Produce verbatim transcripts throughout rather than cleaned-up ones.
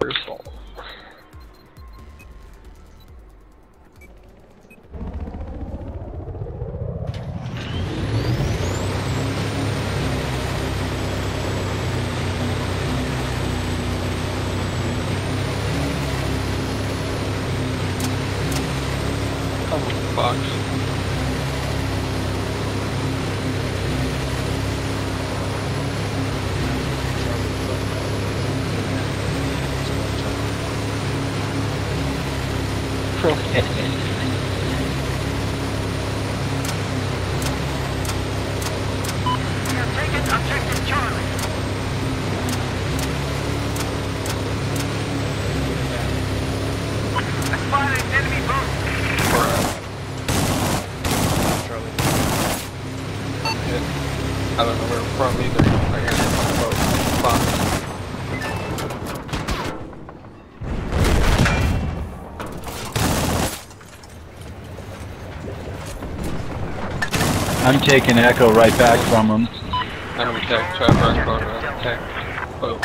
Your fault. Oh, fuck. I don't know where I'm from either. I gotta get my boat. Fuck. I'm taking Echo right back from him. I'm gonna attack Trevor. I'm going to attack boat.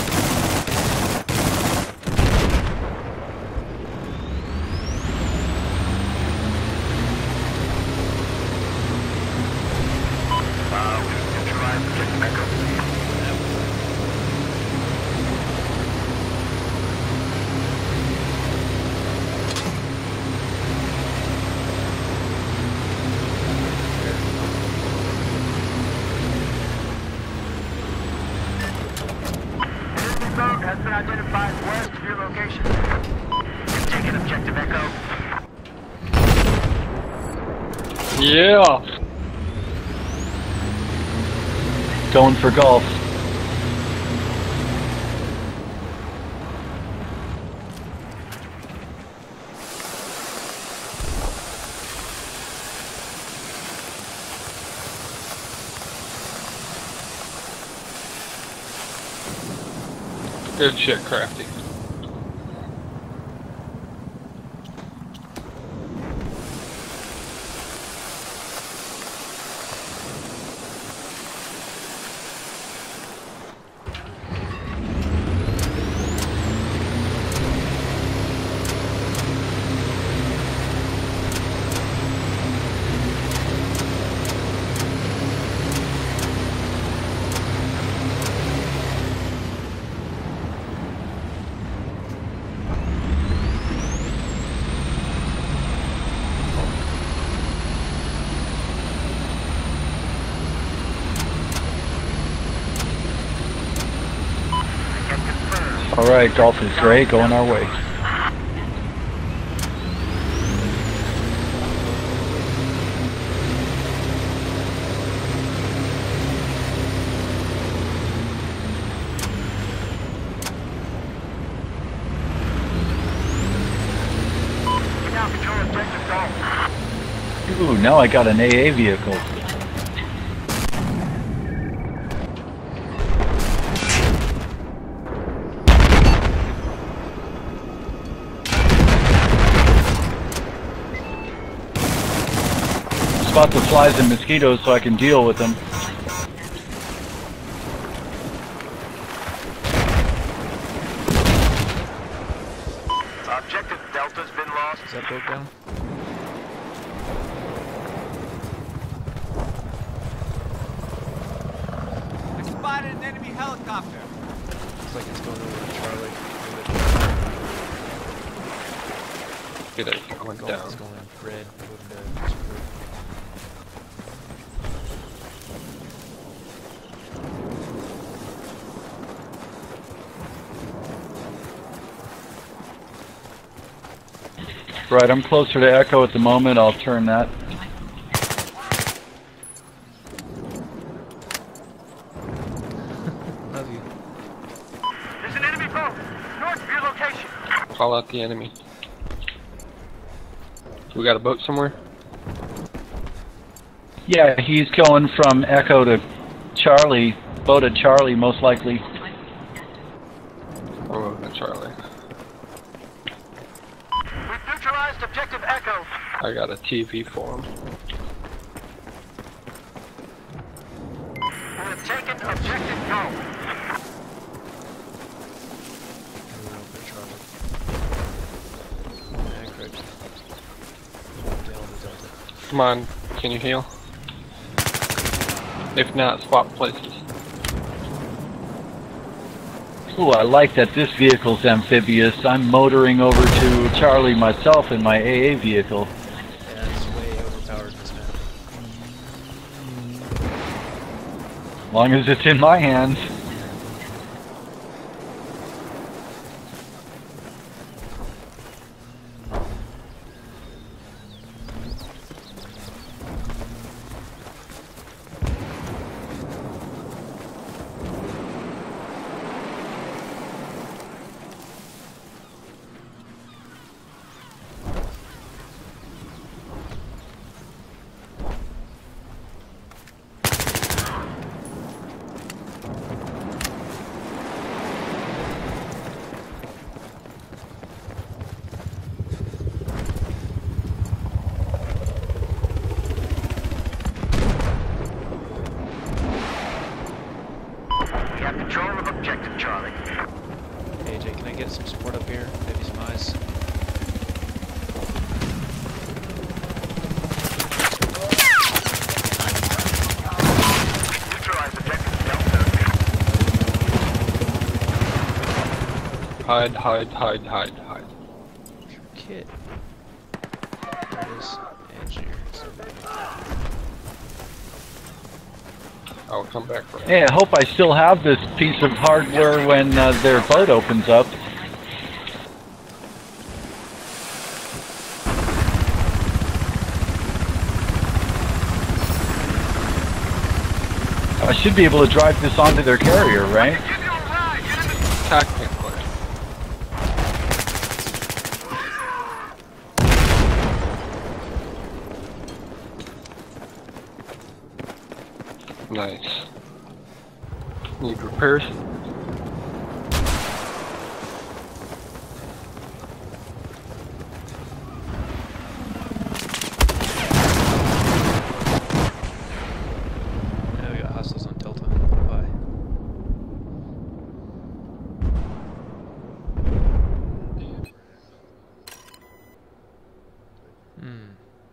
Has been identified west of your location. Taking objective Echo. Yeah! Going for golf. Good shit, Crafty. Alright, golf is great, going our way. Now control objective golf. Ooh, now I got an A A vehicle. Spot the flies and mosquitoes so I can deal with them. Objective Delta's been lost. Is that boat down? I spotted an enemy helicopter. Looks like it's going over to Charlie. Get it, going Golf down. is going red. Moving to screw. Right, I'm closer to Echo at the moment, I'll turn that. Love you. There's an enemy boat north of your location. Call out the enemy. We got a boat somewhere? Yeah, he's going from Echo to Charlie, boat at Charlie most likely. Oh, that's Charlie. We've neutralized objective Echo. I got a T V for him. We have taken objective Go. Come on, can you heal? If not, swap places. Ooh, I like that this vehicle's amphibious. I'm motoring over to Charlie myself in my A A vehicle. Yeah, it's way overpowered this map. As long as it's in my hands. We have control of objective Charlie. A J, can I get some support up here? Maybe some eyes. Neutralize objective Delta. Hide, hide, hide, hide, hide. Where's your kit? There it is. Engineer. I'll come back for it. Hey, I hope I still have this piece of hardware when uh, their boat opens up. I should be able to drive this onto their carrier, right? Technically. Nice. Need repairs? Now we got hostiles on Delta. Bye. Hmm.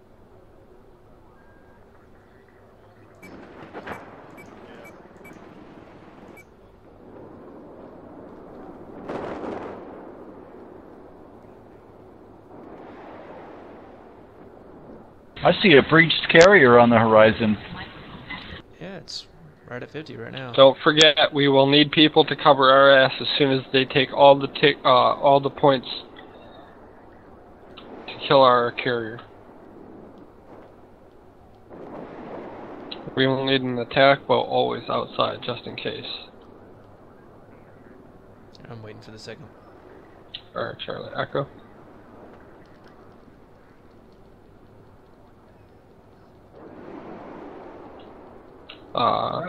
I see a breached carrier on the horizon. Yeah, it's right at fifty right now. Don't forget, we will need people to cover our ass as soon as they take all the tick, uh, all the points to kill our carrier. We will need an attack boat always outside, just in case. I'm waiting for the second. Alright, Charlie, Echo. Uh,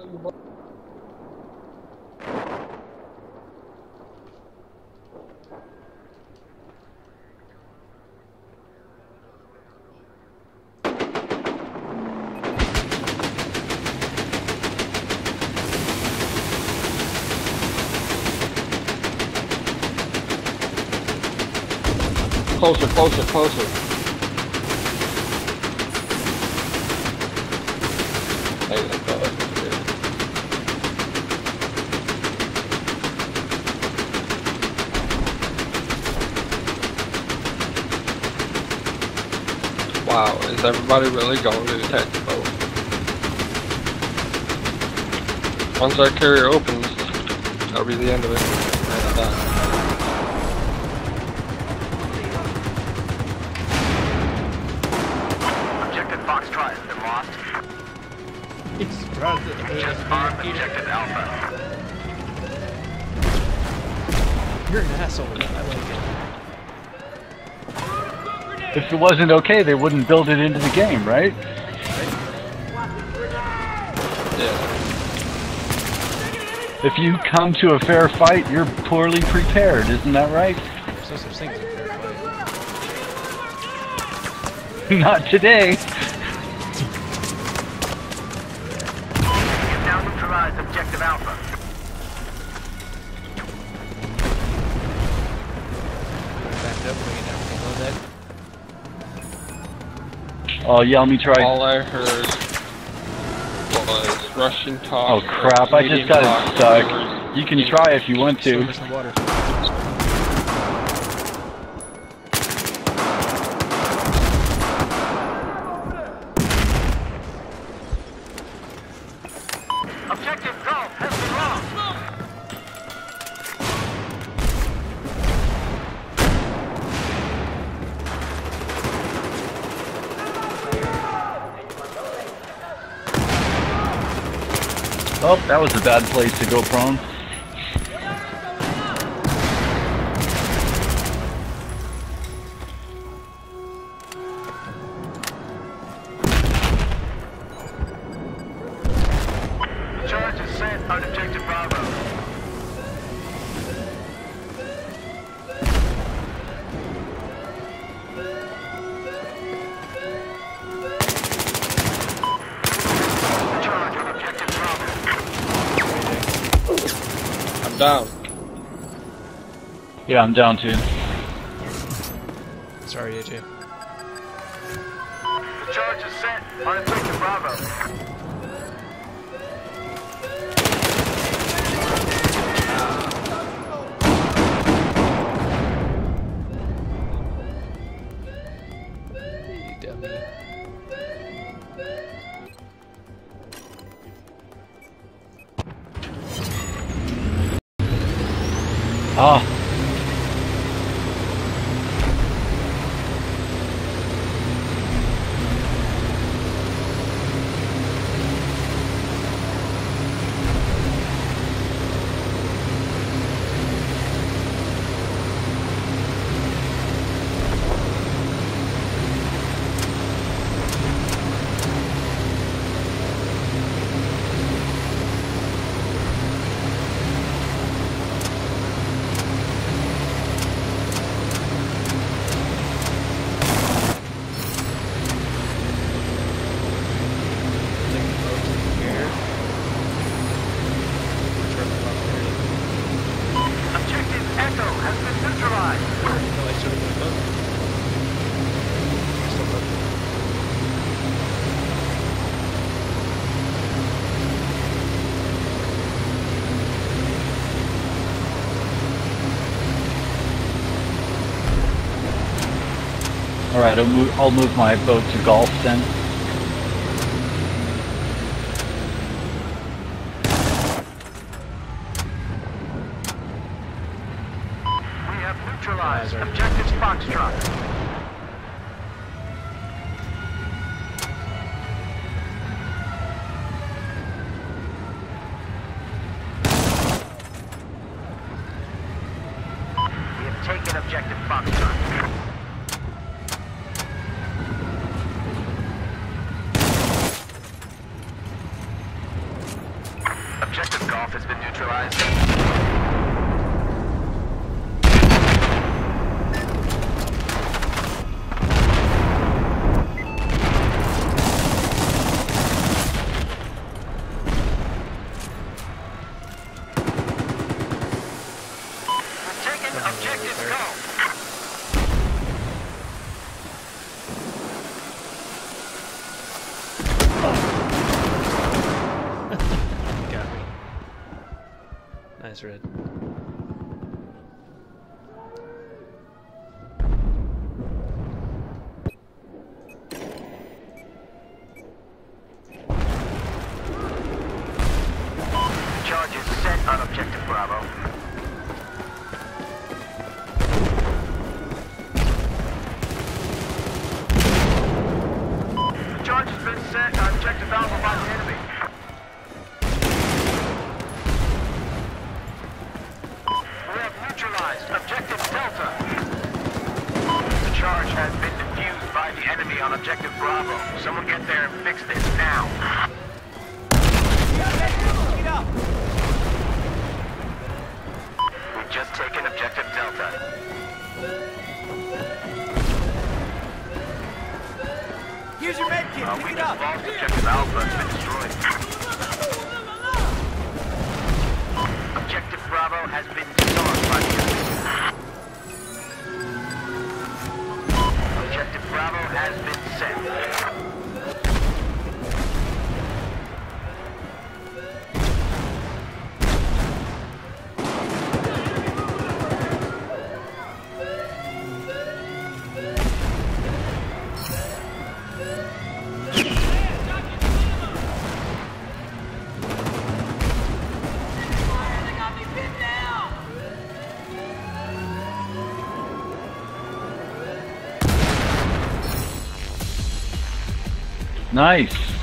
closer, closer, closer. There you go. Wow, is everybody really going to attack the boat? Once our carrier opens, that'll be the end of it. And, uh, Foxtrot has been lost. It's right at the Just armed objective Alpha. You're an asshole. I like it. If it wasn't okay, they wouldn't build it into the game, right? yeah. If you come to a fair fight, you're poorly prepared, isn't that right? There's no such thing as a fair fight. Not today. You've now neutralized objective Alpha. Back it up, bring it down, reload that. Oh yeah, let me try. All I heard was Russian talk. Oh crap! I just got it stuck. You can try if you want to. There's some water. Objective Golf has been lost. Oh, that was a bad place to go prone. Charge is set on Objective Bravo. Charge on Objective Bravo. I'm down. Yeah, I'm down too. Sorry, A J. The charge is set on Objective Bravo. You dummy. Ah. Objective Echo has been neutralized. No, I started with a boat. Still boat. All right, I'll move, I'll move my boat to golf then. We have neutralized Objective Foxtrot. We have taken Objective Foxtrot. Objective Golf has been neutralized. We've taken Objective Golf. Got me. Nice red. Charge is set on Objective Bravo. The charge has been set on Objective Alpha by the enemy. We have neutralized Objective Delta. The charge has been defused by the enemy on Objective Bravo. Someone get there and fix this now. Get up! We've just taken Objective Delta. Here's your med kit. Uh, Pick we it just up. lost Objective Alpha. It's been destroyed. Objective Bravo has been disarmed by the enemy. Objective Bravo has been set. Nice.